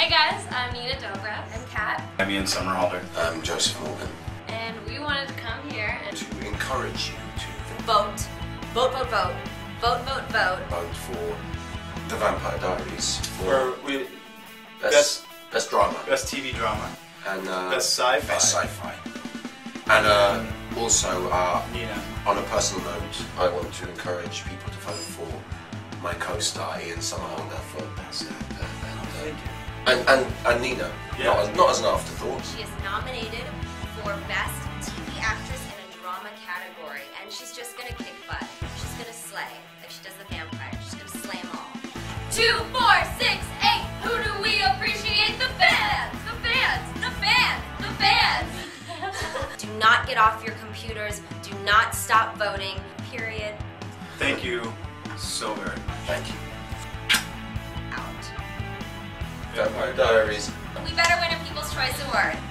Hey guys, I'm Nina Dobra. I'm Kat. I'm Ian Summerhalder. I'm Joseph Morgan. And we wanted to come here and to encourage you to vote. Vote, vote, vote. Vote, vote, vote. Vote for The Vampire Diaries. For best drama. Best TV drama. And best sci-fi. Best sci-fi. And also, Nina. on a personal note, I want to encourage people to vote for my co-star Ian Summerhalder for best actor. And Nina, Yeah. not as an afterthought. She is nominated for Best TV Actress in a Drama category, and she's just gonna kick butt. She's gonna slay, like she does the vampire. She's gonna slay them all. 2, 4, 6, 8. Who do we appreciate? The fans! The fans! The fans! The fans! Do not get off your computers. Do not stop voting. Period. Thank you so very much. Thank you. Out. Vampire Diaries. We better win a People's Choice Award.